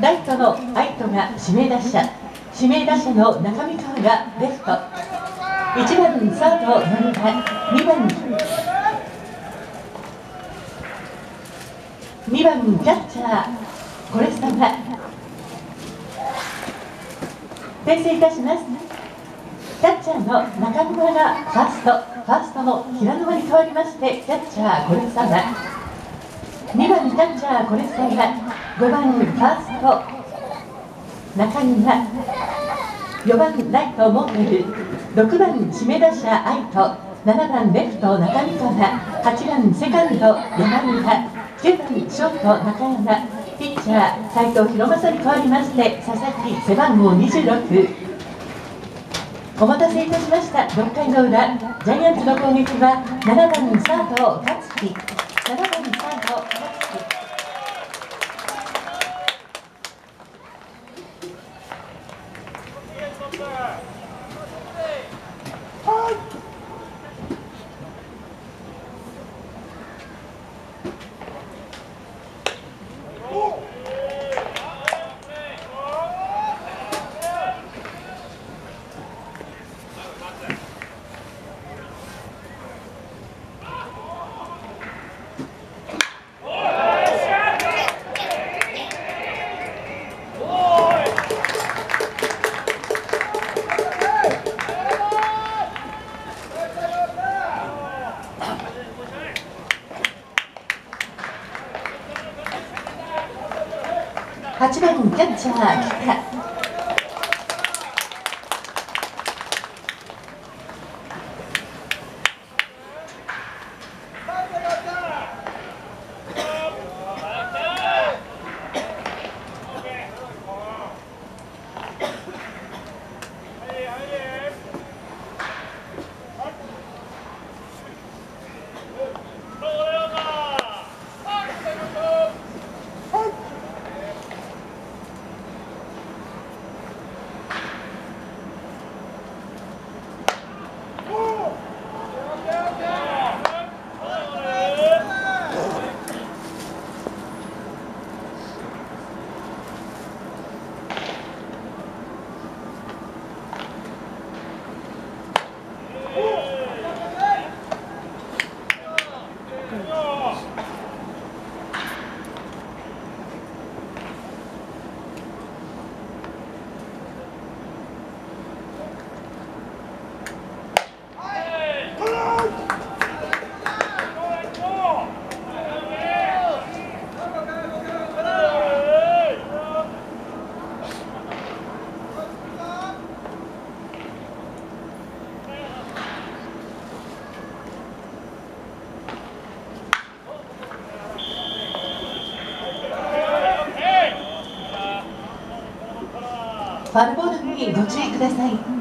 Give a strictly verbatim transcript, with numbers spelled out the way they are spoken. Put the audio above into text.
ライトの愛斗が指名打者、指名打者の中見川がレフト、いちばんサード野村、にばんにばんキャッチャーこれさま。訂正いたします。キャッチャーの中村がファースト、ファーストの平沼に代わりましてキャッチャーこれさま、にばんキャッチャーこれさま、ごばんファースト中庭、よばんライトモーテル、ろくばん指名打者愛斗、ななばんレフト中見川、はちばんセカンド山村、きゅうばんショート中山、ピッチャー斉藤博正に代わりまして佐々木背番号にじゅうろく。お待たせいたしました。ろっかいの裏、ジャイアンツの攻撃はななばんサード勝木、ななばんサード勝木。はちばんキャッチャー北。ファウルボールにご注意ください。